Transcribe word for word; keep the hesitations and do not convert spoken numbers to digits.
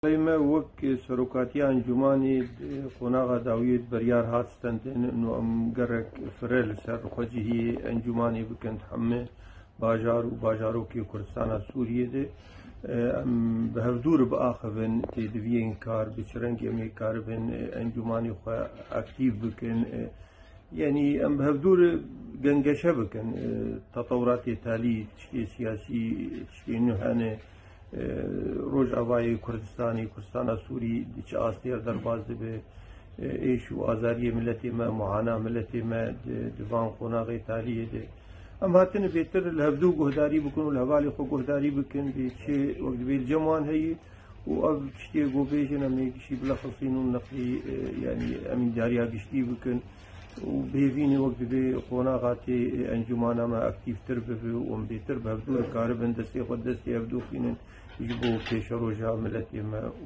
ما وەک سەرۆکاتی ئەنجومانی قۆناغا داویت بەریار هاتستەندێن و ئەم گەڕێک فرە لەسەر ڕخۆجیهی ئەنجومانی بکەن هەمێ باژار و باژارۆکی کوردستانە سووریە دێ ئەم بە هەفتور بئاخەبن تێدەڤیên کار بچرەنگی ئەمێ کار بن ئەنجومانی خۆ ئاکتیڤ بکەن یعنی ئەم بە هەفتور گەنگەشە بکەن تەتەوراتی تالی تشتێ سیاسی تشتێ نو هەنێ ڕۆژئاوای کوردستانی کوردستانە سووری چ ئاستێر دەرباز دەبێ ئێش و ئازاریە ملەتێمە معانا ملەتێمە دیڤان قۆناغی تالیە دێ ئەم هاتنە بێتر لە هەفتوو گۆهداری بکەن و لە هەواڵی خۆ گۆهداری بکەن بێ چێ وەک دەبێت جەموان هەیە و ئەو شتێ گۆبێژن ئەمێ گشتی بلەخەسین و نەقلی ینی ئەمین داریا گشتی بکەن و بێڤینێ وەک دەبێ قۆناغاتی ئەنجومانەمە ئەکتیڤتر ببێ و ئەم بێتر بە هەفتوور کارە بن دەستێ خۆ دەستی هەفتوو خینن ji bo pêşerojya milletê me